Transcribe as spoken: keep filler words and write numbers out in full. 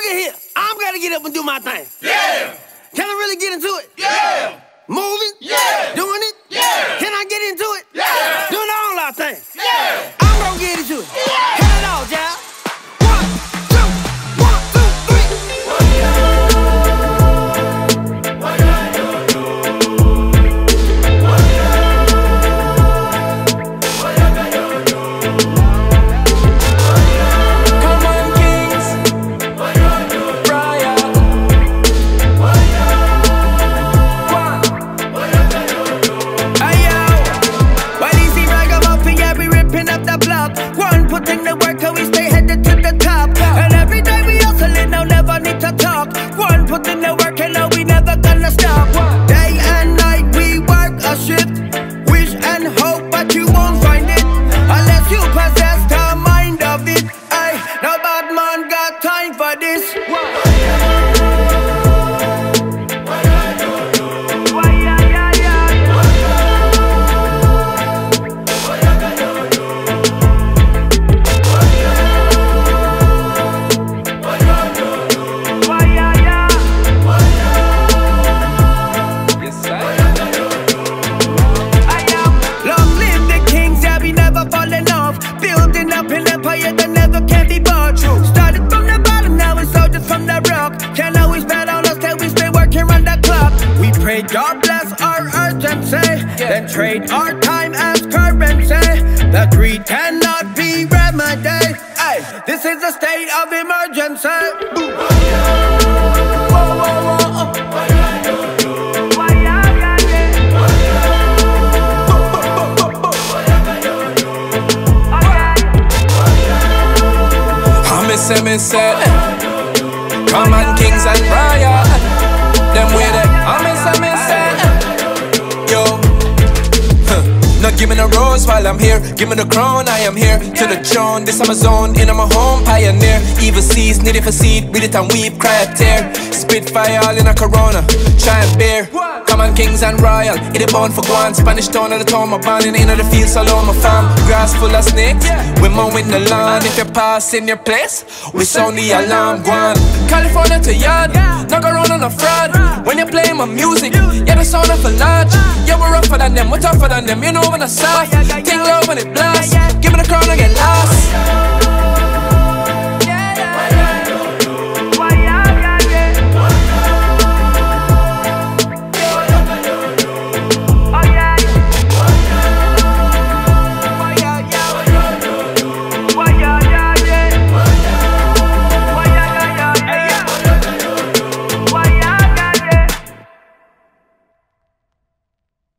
at here. I'm gonna get up and do my thing. Yeah. Can I really get into it? Yeah. Moving? Yeah. Doing it? Yeah. Can I get into it? Yeah. Doing all our things? Yeah. I'm gonna get into it. Yeah. Cut it off, y'all. One, two, one, two, three. Come on, Kings. Brian. Hey yo, why do you see Ragamuffin? Yeah, we ripping up the block. Gwan putting the work, so we stay headed to the top. And every day we hustling, no never need to talk. Gwan putting the work, and no we never gonna stop. Day and night we work a shift. Wish and hope, but you won't find it unless you possess the mind of it. Ay, no bad man got time for this. Yes, sir. Long live the kings, yeah, we never falling off. Building up an empire that never can be bought. Started from the bottom, now we're soldiers from the rock. Can't always bet on us, can we stay working round the clock? We pray God bless our urgency, then trade our time as currency. The greed cannot be remedied. Ay, this is a state of emergency. Say me say, come on, Kings and Brian. Them with it. I me say me say, yo. Huh. Now give me the rose while I'm here. Give me the crown, I am here to the throne. This is my zone, in my home, pioneer. Evil seas, need it for seed, read it and weep, cry a tear. Spit fire all in a corona, try and bear. Come on, Kings and Royal, it is born for Gwan. Spanish town of the town, my band in the the fields all on my farm. Grass full of snakes, we mowing the lawn. If you pass in your place, we sound the alarm. Gwan, California to yard, not go round on a fraud. When you play my music, yeah, the sound of a large. Yeah, we're rougher than them, we're tougher than them. You know when I soft, ting low when it blast. Give me the crown, I get lost.